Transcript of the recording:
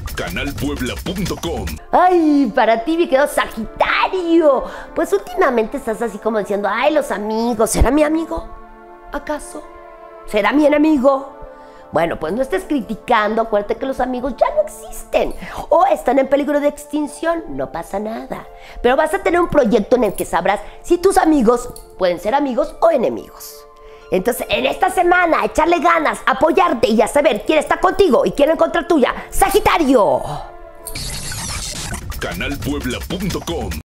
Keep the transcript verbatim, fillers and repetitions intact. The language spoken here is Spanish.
canal puebla punto com. Ay, para ti, mi querido Sagitario. Pues últimamente estás así como diciendo, ay, los amigos, ¿será mi amigo? ¿Acaso? ¿Será mi enemigo? Bueno, pues no estés criticando, acuérdate que los amigos ya no existen o están en peligro de extinción, no pasa nada. Pero vas a tener un proyecto en el que sabrás si tus amigos pueden ser amigos o enemigos. Entonces, en esta semana, echarle ganas, apoyarte y a saber quién está contigo y quién en contra tuya. ¡Sagitario! canal puebla punto com